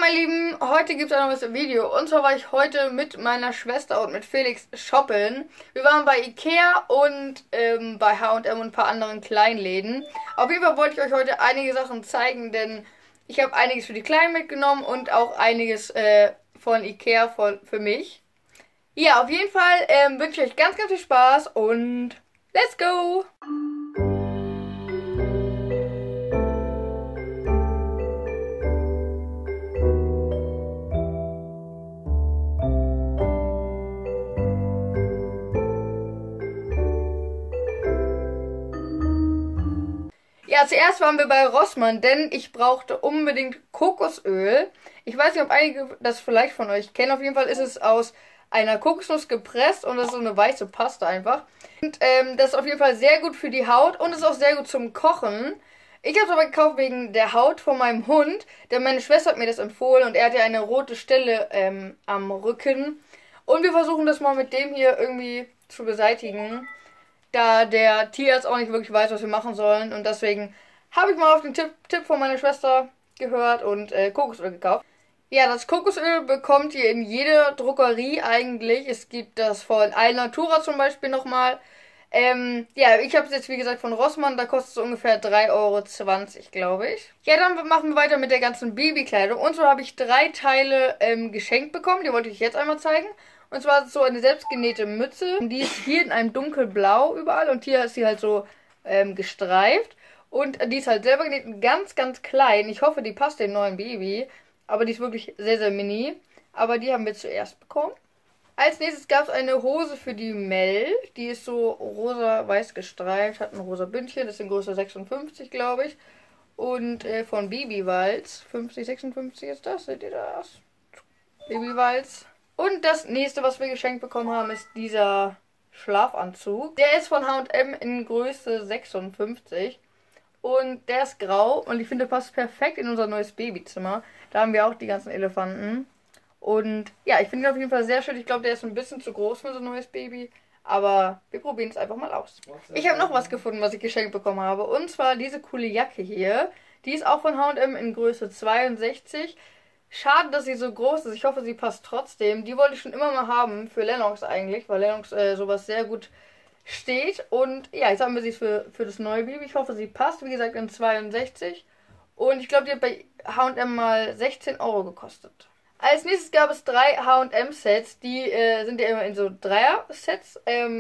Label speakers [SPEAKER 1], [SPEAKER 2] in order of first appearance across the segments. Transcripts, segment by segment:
[SPEAKER 1] meine Lieben, heute gibt es ein neues Video. Und zwar war ich heute mit meiner Schwester und mit Felix shoppen. Wir waren bei Ikea und bei H&M und ein paar anderen Kleinläden. Auf jeden Fall wollte ich euch heute einige Sachen zeigen, denn ich habe einiges für die Kleinen mitgenommen und auch einiges von Ikea für mich. Ja, auf jeden Fall wünsche ich euch ganz, ganz viel Spaß und let's go! Ja, zuerst waren wir bei Rossmann, denn ich brauchte unbedingt Kokosöl. Ich weiß nicht, ob einige das vielleicht von euch kennen. Auf jeden Fall ist es aus einer Kokosnuss gepresst und das ist so eine weiße Paste einfach. Und das ist auf jeden Fall sehr gut für die Haut und ist auch sehr gut zum Kochen. Ich habe es aber gekauft wegen der Haut von meinem Hund, denn meine Schwester hat mir das empfohlen und er hat ja eine rote Stelle am Rücken. Und wir versuchen das mal mit dem hier irgendwie zu beseitigen, da der Tierarzt auch nicht wirklich weiß, was wir machen sollen. Und deswegen habe ich mal auf den Tipp von meiner Schwester gehört und Kokosöl gekauft. Ja, das Kokosöl bekommt ihr in jeder Drogerie eigentlich. Es gibt das von Alnatura zum Beispiel nochmal. Ja, ich habe es jetzt wie gesagt von Rossmann. Da kostet es ungefähr 3,20 €, glaube ich. Ja, dann machen wir weiter mit der ganzen Babykleidung. Und so habe ich 3 Teile geschenkt bekommen. Die wollte ich jetzt einmal zeigen. Und zwar ist es so eine selbstgenähte Mütze. Die ist hier in einem dunkelblau überall. Und hier ist sie halt so gestreift. Und die ist halt selber genäht und ganz, ganz klein. Ich hoffe, die passt dem neuen Baby. Aber die ist wirklich sehr, sehr mini. Aber die haben wir zuerst bekommen. Als nächstes gab es eine Hose für die Mel. Die ist so rosa-weiß gestreift. Hat ein rosa Bündchen. Das ist in Größe 56, glaube ich. Und von Babywalz. 50, 56 ist das. Seht ihr das? Babywalz. Und das nächste, was wir geschenkt bekommen haben, ist dieser Schlafanzug. Der ist von H&M in Größe 56. Und der ist grau. Und ich finde, der passt perfekt in unser neues Babyzimmer. Da haben wir auch die ganzen Elefanten. Und ja, ich finde ihn auf jeden Fall sehr schön. Ich glaube, der ist ein bisschen zu groß für so ein neues Baby. Aber wir probieren es einfach mal aus. Ich habe noch was gefunden, was ich geschenkt bekommen habe. Und zwar diese coole Jacke hier. Die ist auch von H&M in Größe 62. Schade, dass sie so groß ist. Ich hoffe, sie passt trotzdem. Die wollte ich schon immer mal haben. Für Lennox eigentlich. Weil Lennox sowas sehr gut steht. Und ja, jetzt haben wir sie für das neue Baby. Ich hoffe, sie passt. Wie gesagt, in 62. Und ich glaube, die hat bei H&M mal 16 € gekostet. Als nächstes gab es 3 H&M-Sets. Die sind ja immer in so Dreier-Sets.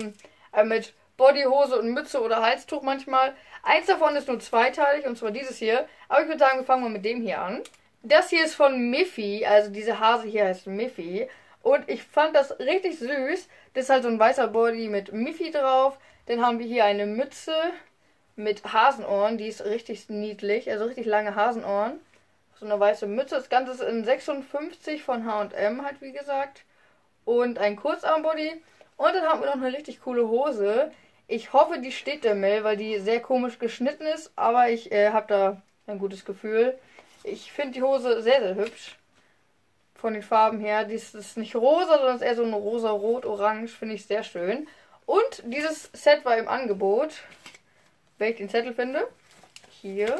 [SPEAKER 1] Mit Body, Hose und Mütze oder Halstuch manchmal. Eins davon ist nur zweiteilig, und zwar dieses hier. Aber ich würde sagen, wir fangen mal mit dem hier an. Das hier ist von Miffy, also diese Hase hier heißt Miffy. Und ich fand das richtig süß. Das ist halt so ein weißer Body mit Miffy drauf. Dann haben wir hier eine Mütze mit Hasenohren. Die ist richtig niedlich, also richtig lange Hasenohren. So eine weiße Mütze. Das Ganze ist in 56 von H&M halt, wie gesagt. Und ein Kurzarmbody. Und dann haben wir noch eine richtig coole Hose. Ich hoffe, die steht der Mel, weil die sehr komisch geschnitten ist. Aber ich habe da ein gutes Gefühl. Ich finde die Hose sehr, sehr hübsch. Von den Farben her. Die ist nicht rosa, sondern ist eher so ein rosa-rot-orange. Finde ich sehr schön. Und dieses Set war im Angebot. Wenn ich den Zettel finde. Hier.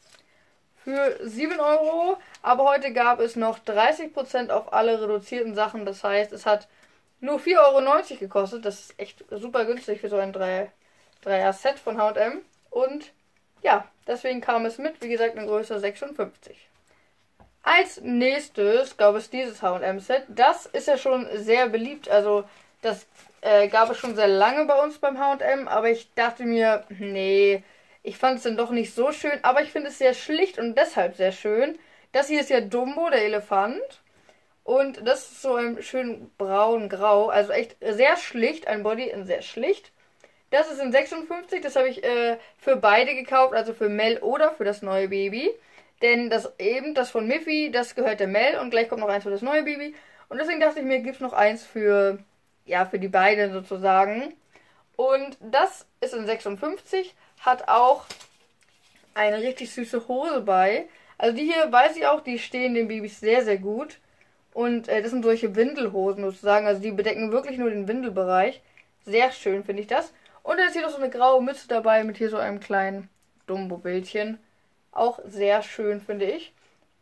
[SPEAKER 1] Für 7 €. Aber heute gab es noch 30% auf alle reduzierten Sachen. Das heißt, es hat nur 4,90 € gekostet. Das ist echt super günstig für so ein 3er-Set von H&M. Und ja, deswegen kam es mit, wie gesagt, in Größe 56. Als nächstes gab es dieses H&M-Set. Das ist ja schon sehr beliebt. Also das gab es schon sehr lange bei uns beim H&M. Aber ich dachte mir, nee, ich fand es dann doch nicht so schön. Aber ich finde es sehr schlicht und deshalb sehr schön. Das hier ist ja Dumbo, der Elefant. Und das ist so ein schön braun-grau. Also echt sehr schlicht. Ein Body in sehr schlicht. Das ist in 56, das habe ich für beide gekauft, also für Mel oder für das neue Baby. Denn das von Miffy, das gehört der Mel und gleich kommt noch eins für das neue Baby. Und deswegen dachte ich mir, gibt es noch eins für die beiden sozusagen. Und das ist in 56, hat auch eine richtig süße Hose bei. Also die hier weiß ich auch, die stehen den Babys sehr, sehr gut. Und das sind solche Windelhosen sozusagen, also die bedecken wirklich nur den Windelbereich. Sehr schön finde ich das. Und dann ist hier noch so eine graue Mütze dabei mit hier so einem kleinen Dumbo-Bildchen. Auch sehr schön, finde ich.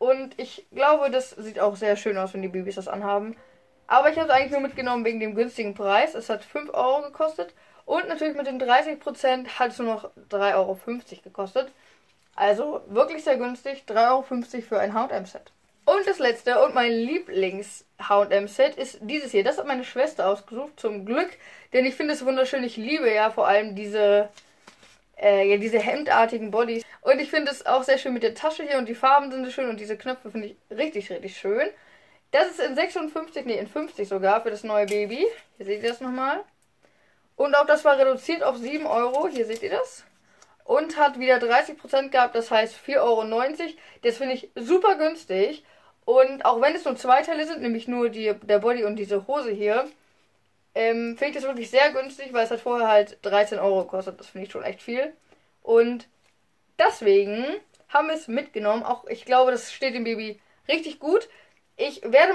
[SPEAKER 1] Und ich glaube, das sieht auch sehr schön aus, wenn die Babys das anhaben. Aber ich habe es eigentlich nur mitgenommen wegen dem günstigen Preis. Es hat 5 Euro gekostet. Und natürlich mit den 30% hat es nur noch 3,50 Euro gekostet. Also wirklich sehr günstig. 3,50 Euro für ein H&M-Set. Und das letzte und mein Lieblings-H&M-Set ist dieses hier. Das hat meine Schwester ausgesucht, zum Glück. Denn ich finde es wunderschön. Ich liebe ja vor allem diese hemdartigen Bodys. Und ich finde es auch sehr schön mit der Tasche hier. Und die Farben sind so schön. Und diese Knöpfe finde ich richtig, richtig schön. Das ist in 56, nee, in 50 sogar für das neue Baby. Hier seht ihr das nochmal. Und auch das war reduziert auf 7 Euro. Hier seht ihr das. Und hat wieder 30% gehabt, das heißt 4,90 Euro. Das finde ich super günstig. Und auch wenn es nur 2 Teile sind, nämlich nur der Body und diese Hose hier, finde ich das wirklich sehr günstig, weil es hat vorher halt 13 Euro gekostet. Das finde ich schon echt viel. Und deswegen haben wir es mitgenommen. Auch ich glaube, das steht dem Baby richtig gut. Ich werde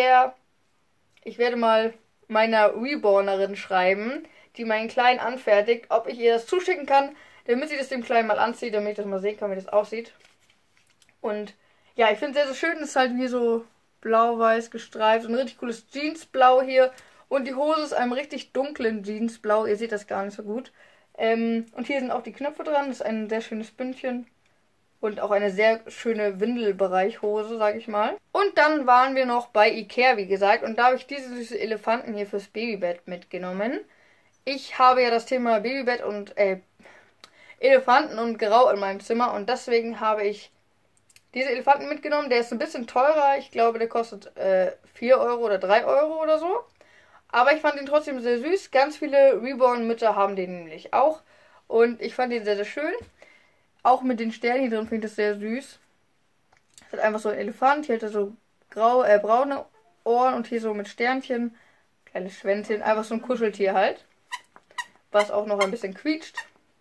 [SPEAKER 1] mal meiner Rebornerin schreiben, die meinen Kleinen anfertigt, ob ich ihr das zuschicken kann, damit sie das dem Kleinen mal anzieht, damit ich das mal sehen kann, wie das aussieht. Und ja, ich finde es sehr, sehr schön. Es ist halt wie so blau-weiß gestreift. Ein richtig cooles Jeansblau hier. Und die Hose ist einem richtig dunklen Jeansblau. Ihr seht das gar nicht so gut. Und hier sind auch die Knöpfe dran. Das ist ein sehr schönes Bündchen. Und auch eine sehr schöne Windelbereichhose, sage ich mal. Und dann waren wir noch bei Ikea, wie gesagt. Und da habe ich diese süße Elefanten hier fürs Babybett mitgenommen. Ich habe ja das Thema Babybett und Elefanten und Grau in meinem Zimmer. Und deswegen habe ich diese Elefanten mitgenommen. Der ist ein bisschen teurer. Ich glaube, der kostet 4 Euro oder 3 Euro oder so. Aber ich fand ihn trotzdem sehr süß. Ganz viele Reborn-Mütter haben den nämlich auch. Und ich fand ihn sehr, sehr schön. Auch mit den Sternen hier drin finde ich das sehr süß. Es hat einfach so ein Elefant. Hier hat er so braune Ohren und hier so mit Sternchen. Kleines Schwänzchen. Einfach so ein Kuscheltier halt. Was auch noch ein bisschen quietscht.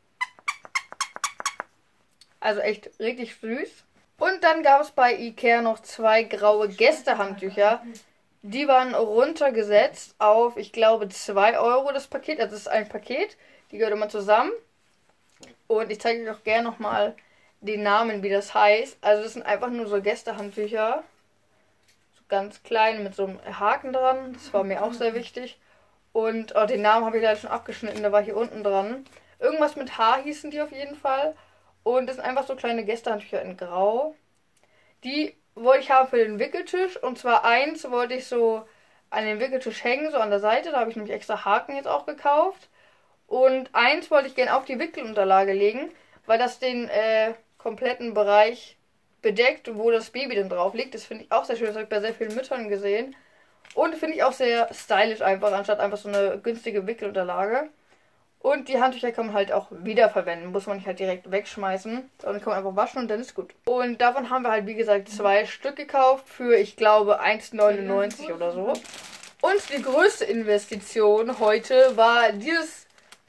[SPEAKER 1] Also echt richtig süß. Und dann gab es bei Ikea noch 2 graue Gästehandtücher. Die waren runtergesetzt auf, ich glaube, 2 Euro das Paket. Also das ist ein Paket. Die gehört immer zusammen. Und ich zeige euch auch gerne nochmal den Namen, wie das heißt. Also das sind einfach nur so Gästehandtücher. So ganz klein mit so einem Haken dran. Das war mir auch sehr wichtig. Und den Namen habe ich leider schon abgeschnitten. Der war hier unten dran. Irgendwas mit H hießen die auf jeden Fall. Und das sind einfach so kleine Gästehandtücher in Grau. Die wollte ich haben für den Wickeltisch. Und zwar eins wollte ich so an den Wickeltisch hängen, so an der Seite. Da habe ich nämlich extra Haken jetzt auch gekauft. Und eins wollte ich gerne auf die Wickelunterlage legen, weil das den kompletten Bereich bedeckt, wo das Baby dann drauf liegt. Das finde ich auch sehr schön. Das habe ich bei sehr vielen Müttern gesehen. Und finde ich auch sehr stylisch einfach, anstatt einfach so eine günstige Wickelunterlage. Und die Handtücher kann man halt auch wiederverwenden. Muss man nicht halt direkt wegschmeißen. Sondern kann man einfach waschen und dann ist gut. Und davon haben wir halt, wie gesagt, 2 Stück gekauft für, ich glaube, 1,99 oder so. Und die größte Investition heute war dieses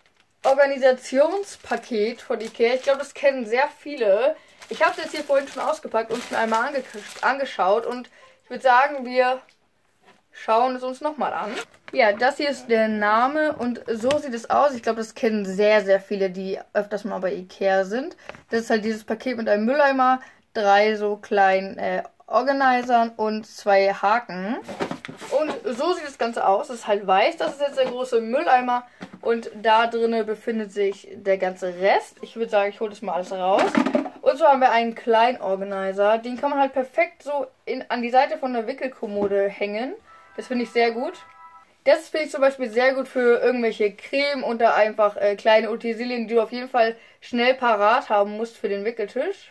[SPEAKER 1] Organisationspaket von Ikea. Ich glaube, das kennen sehr viele. Ich habe es jetzt hier vorhin schon ausgepackt und mir einmal angeschaut. Und ich würde sagen, wir schauen es uns nochmal an. Ja, das hier ist der Name und so sieht es aus. Ich glaube, das kennen sehr, sehr viele, die öfters mal bei Ikea sind. Das ist halt dieses Paket mit einem Mülleimer, 3 so kleinen Organisern und 2 Haken. Und so sieht das Ganze aus. Es ist halt weiß. Das ist jetzt der große Mülleimer. Und da drinnen befindet sich der ganze Rest. Ich würde sagen, ich hole das mal alles raus. Und so haben wir einen kleinen Organizer. Den kann man halt perfekt so an die Seite von der Wickelkommode hängen. Das finde ich sehr gut. Das finde ich zum Beispiel sehr gut für irgendwelche Creme und da einfach kleine Utensilien, die du auf jeden Fall schnell parat haben musst für den Wickeltisch.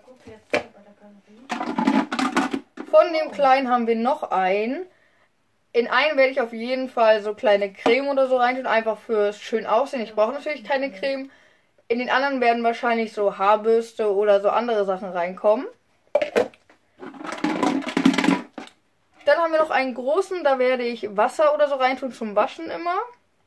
[SPEAKER 1] Von dem kleinen haben wir noch einen. In einen werde ich auf jeden Fall so kleine Creme oder so reintun, einfach fürs schön Aussehen. Ich brauche natürlich keine Creme. In den anderen werden wahrscheinlich so Haarbürste oder so andere Sachen reinkommen. Dann haben wir noch einen großen, da werde ich Wasser oder so reintun zum Waschen immer.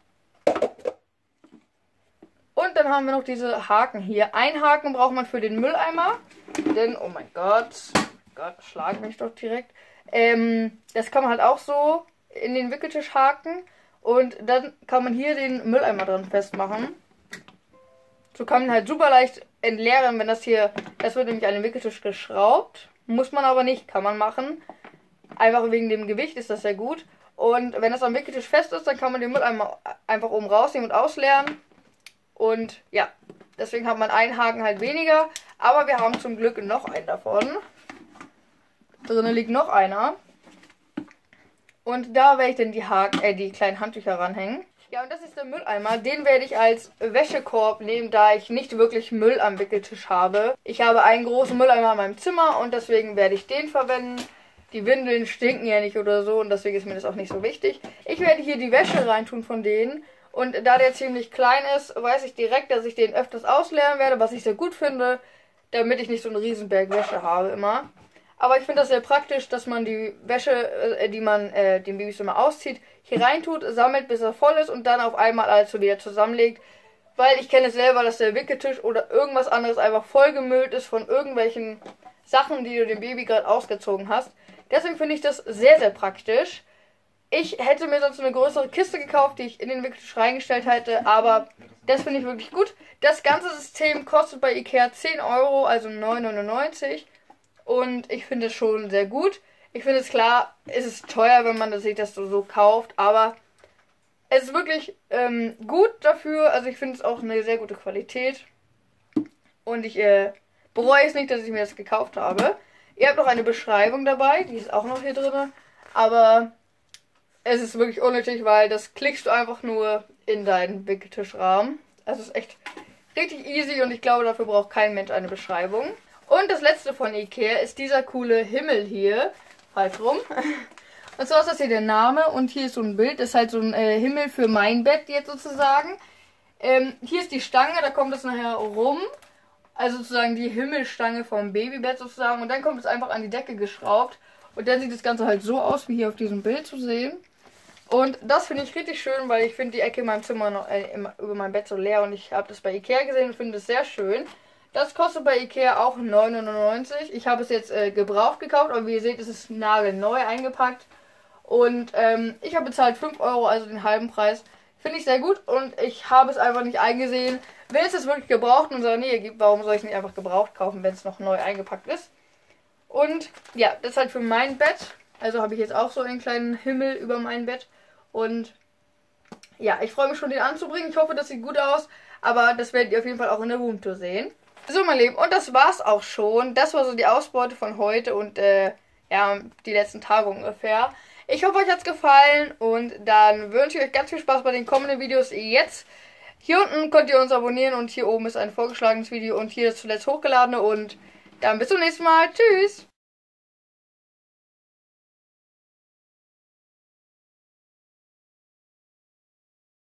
[SPEAKER 1] Und dann haben wir noch diese Haken hier. Ein Haken braucht man für den Mülleimer. Denn, oh mein Gott, schlagen mich doch direkt. Das kann man halt auch so in den Wickeltisch haken. Und dann kann man hier den Mülleimer dran festmachen. So kann man halt super leicht entleeren, wenn das wird nämlich an den Wickeltisch geschraubt. Muss man aber nicht, kann man machen. Einfach wegen dem Gewicht ist das sehr gut. Und wenn das am Wickeltisch fest ist, dann kann man den Mülleimer einfach oben rausnehmen und ausleeren. Und ja, deswegen hat man einen Haken halt weniger. Aber wir haben zum Glück noch einen davon. Drinnen liegt noch einer. Und da werde ich dann die kleinen Handtücher ranhängen. Ja, und das ist der Mülleimer. Den werde ich als Wäschekorb nehmen, da ich nicht wirklich Müll am Wickeltisch habe. Ich habe einen großen Mülleimer in meinem Zimmer und deswegen werde ich den verwenden. Die Windeln stinken ja nicht oder so und deswegen ist mir das auch nicht so wichtig. Ich werde hier die Wäsche reintun von denen. Und da der ziemlich klein ist, weiß ich direkt, dass ich den öfters ausleeren werde, was ich sehr gut finde, damit ich nicht so einen Riesenberg Wäsche habe immer. Aber ich finde das sehr praktisch, dass man die Wäsche, die man den Babys immer auszieht, hier reintut, sammelt, bis er voll ist und dann auf einmal alles so wieder zusammenlegt. Weil ich kenne es selber, dass der Wickeltisch oder irgendwas anderes einfach vollgemüllt ist von irgendwelchen Sachen, die du dem Baby gerade ausgezogen hast. Deswegen finde ich das sehr, sehr praktisch. Ich hätte mir sonst eine größere Kiste gekauft, die ich in den Wickeltisch reingestellt hätte, aber das finde ich wirklich gut. Das ganze System kostet bei Ikea 10 Euro, also 9,99 €. Und ich finde es schon sehr gut. Ich finde es klar, es ist teuer, wenn man sich das so kauft, aber es ist wirklich gut dafür. Also ich finde es auch eine sehr gute Qualität. Und ich bereue es nicht, dass ich mir das gekauft habe. Ihr habt noch eine Beschreibung dabei, die ist auch noch hier drin. Aber es ist wirklich unnötig, weil das klickst du einfach nur in deinen Wickeltischrahmen. Also es ist echt richtig easy und ich glaube, dafür braucht kein Mensch eine Beschreibung. Und das letzte von Ikea ist dieser coole Himmel hier. Falsch rum. Und zwar ist das hier der Name und hier ist so ein Bild. Das ist halt so ein Himmel für mein Bett jetzt sozusagen. Hier ist die Stange, da kommt es nachher rum. Also sozusagen die Himmelstange vom Babybett sozusagen. Und dann kommt es einfach an die Decke geschraubt. Und dann sieht das Ganze halt so aus, wie hier auf diesem Bild zu sehen. Und das finde ich richtig schön, weil ich finde die Ecke in meinem Zimmer noch über mein Bett so leer. Und ich habe das bei Ikea gesehen und finde es sehr schön. Das kostet bei Ikea auch 9,99 €. Ich habe es jetzt gebraucht gekauft, aber wie ihr seht, ist es nagelneu eingepackt. Und ich habe bezahlt 5 €, also den halben Preis. Finde ich sehr gut und ich habe es einfach nicht eingesehen. Wenn es das wirklich gebraucht in unserer Nähe gibt, warum soll ich es nicht einfach gebraucht kaufen, wenn es noch neu eingepackt ist? Und ja, das ist halt für mein Bett. Also habe ich jetzt auch so einen kleinen Himmel über mein Bett. Und ja, ich freue mich schon, den anzubringen. Ich hoffe, das sieht gut aus. Aber das werdet ihr auf jeden Fall auch in der Roomtour sehen. So, mein Lieben, und das war's auch schon. Das war so die Ausbeute von heute und ja, die letzten Tage ungefähr. Ich hoffe, euch hat's gefallen und dann wünsche ich euch ganz viel Spaß bei den kommenden Videos jetzt. Hier unten könnt ihr uns abonnieren und hier oben ist ein vorgeschlagenes Video und hier das zuletzt hochgeladene und dann bis zum nächsten Mal. Tschüss!